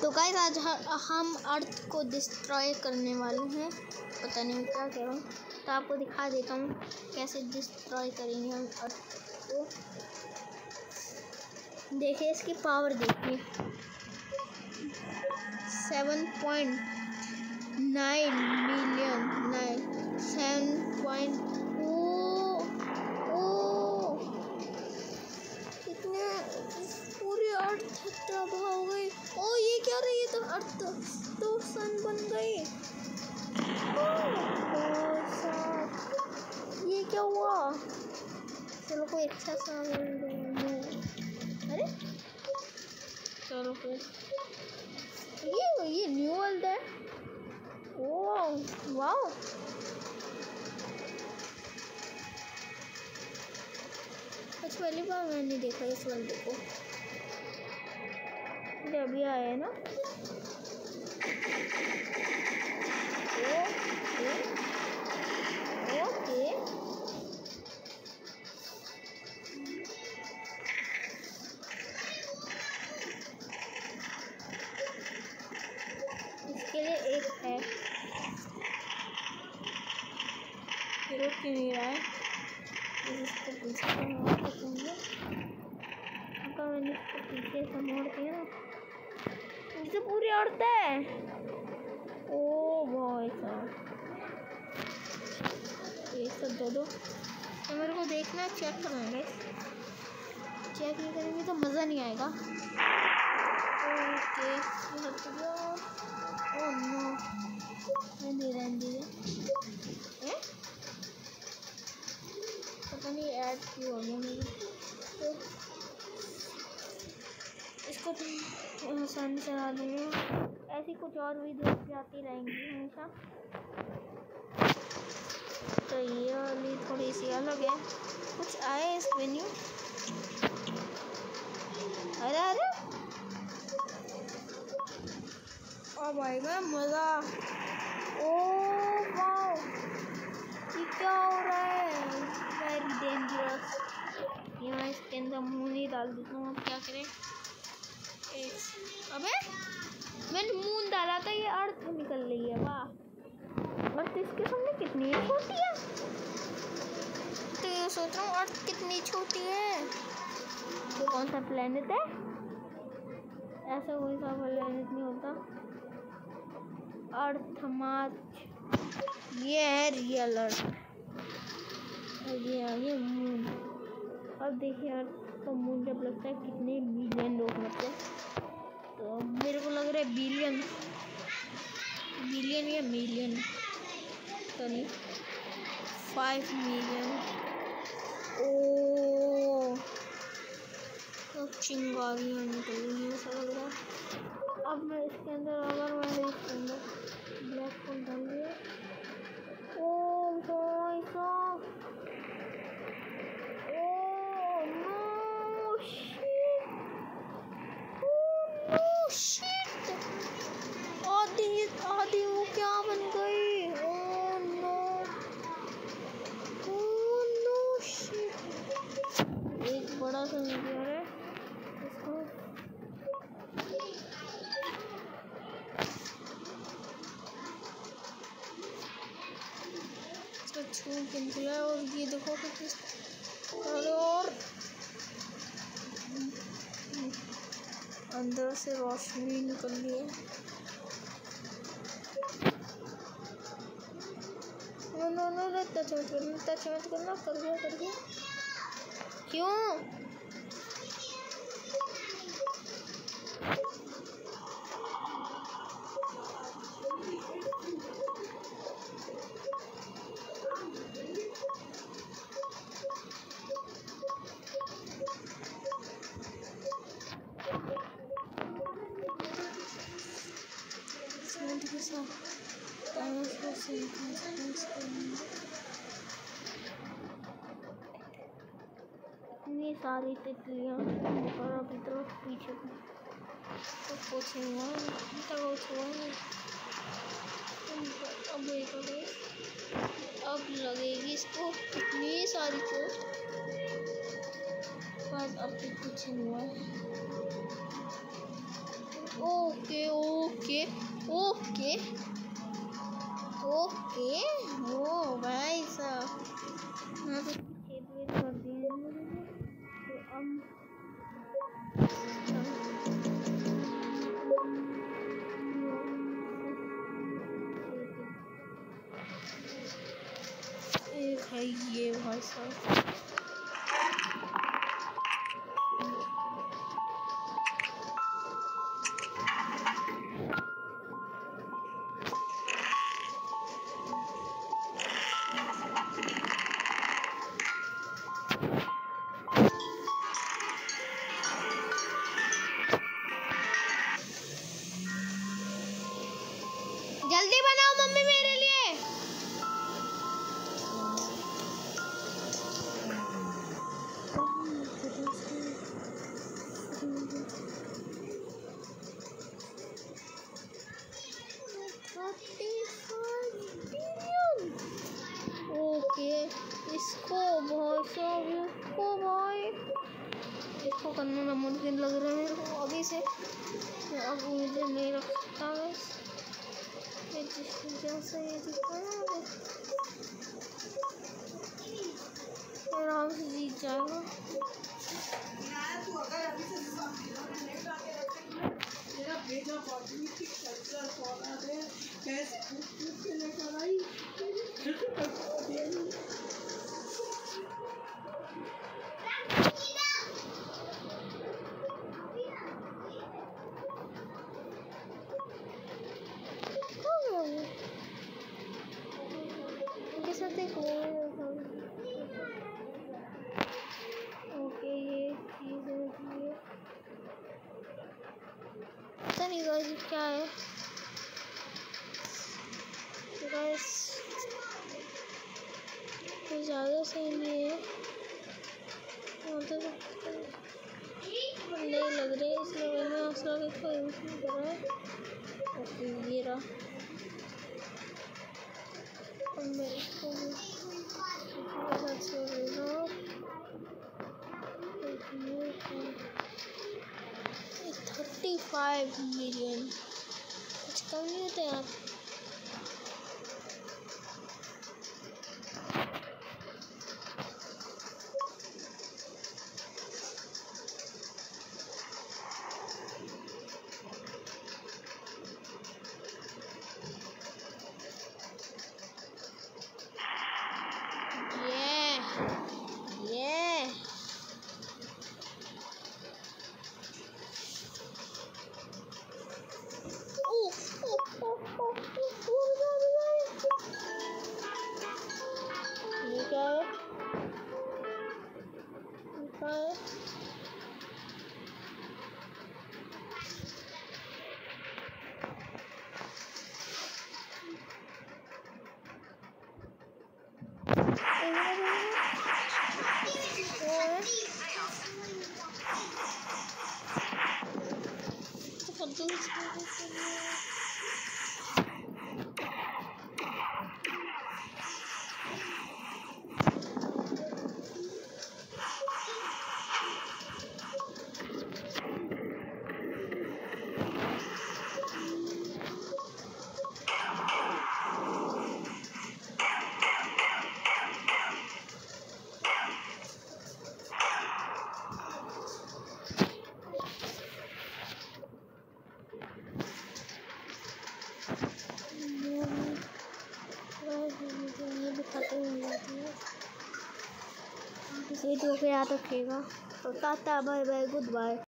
तो गाइस आज हम अर्थ को डिस्ट्रॉय करने वाले हैं। पता नहीं क्या कह रहा हूँ, तो आपको दिखा देता हूँ कैसे डिस्ट्रॉय करेंगे हम अर्थ को। देखिए इसकी पावर देखिए 7.9 मिलियन 7. कितने पूरी अर्थ तबाह हो गई। ओ ये क्या रही है, तो अर्थ तो सन बन गई। ये क्या हुआ? चलो कोई अच्छा सा अरे चलो फिर ये न्यू वर्ल्ड है। ओह वाओ, अच्छा पहली बार मैंने देखा इस वर्ल्ड को, ये अभी आया है ना। ओके इसके लिए एक है, फिर क्यों नहीं रहा है? इसको पीछे से मोड़ के दूँगा, अगर मैंने इसको पीछे से मोड़ दिया ना, इसे पूरी अर्थ है। ओ भाई साहब, ये सब दे दो। तो मेरे को देखना, चेक करना है। चेक नहीं करेंगे तो मज़ा नहीं आएगा। ओके ओह नो, रहने पता नहीं ऐड क्यों हो गया मेरी। तो इसको तो आसानी से चला दूँगा। ऐसी कुछ और वीडियोस भी आती रहेंगी हमेशा। तो ये वाली थोड़ी सी अलग है, कुछ आए इस मेन्यू। अरे अरे ओ भाई मैं मज़ा। ओ वाओ, ये क्या हो रहा है? Very dangerous. ये मैं इसके अंदर मुँह नहीं डाल देता हूँ, अब क्या करें। अबे मैंने मुँह डाला था, ये अर्थ निकल रही है। वाह, अर्थ इसके सामने कितनी छोटी है। तो ये सोच रहा हूँ अर्थ कितनी छोटी है। तो कौन सा प्लेनेट है? ऐसा कोई सा प्लेनेट नहीं होता। अर्थ मार्च, ये है रियल अर्थ। ये मून। अब देखिए अर्थ तो मून जब लगता है कितने बिलियन लोग लगते हैं। तो मेरे को लग रहा है बिलियन या मिलियन, तो नहीं 5 मिलियन। ओ चिंगारियाँ निकल रही हैं ऐसा लग रहा है। अब मैं इसके अंदर, अगर मैंने इसके अंदर ब्लैक होल डाल दिया, ओ भाई साहब, ओ नो शिट, आधी वो क्या बन गई। ओ नो शिट, एक बड़ा सा मीटियोर है, इसको छू के निकला। और ये देखो किस, और अंदर से रोशनी निकल रही है। नो टच मत करना, कर दिया। क्यों? इतनी सारी तितलियाँ और अभी तो पीछे तो कुछ नहीं हुआ, अब लगेगी इसको इतनी सारी चोट, पर अब भी कुछ नहीं हुआ। Oh okay okay okay okay. ओ भाई साहब यहाँ पे छेद वेद कर दिए तो अब एक है ये भाई साहब। जल्दी बनाओ मम्मी मेरे लिए। ओके इसको बहुत को भाई इसको करना नामुमकिन लग रहा है मेरे को अभी से। अब मुझे नहीं रखता है जैसे ये दिखाया आराम से जीत जाएगा। ओके ये चीज़ है पता नहीं गाइस क्या है गाइस कुछ ज़्यादा सही नहीं है मतलब नहीं लग रही इसलिए मैंने आसरा के कोई यूज़ नहीं करा है। ओके ये रहा अब मैं इसको 35 मिलियन कुछ कम नहीं होता यार। इस वीडियो को याद रखिएगा। तो tata bye bye good bye.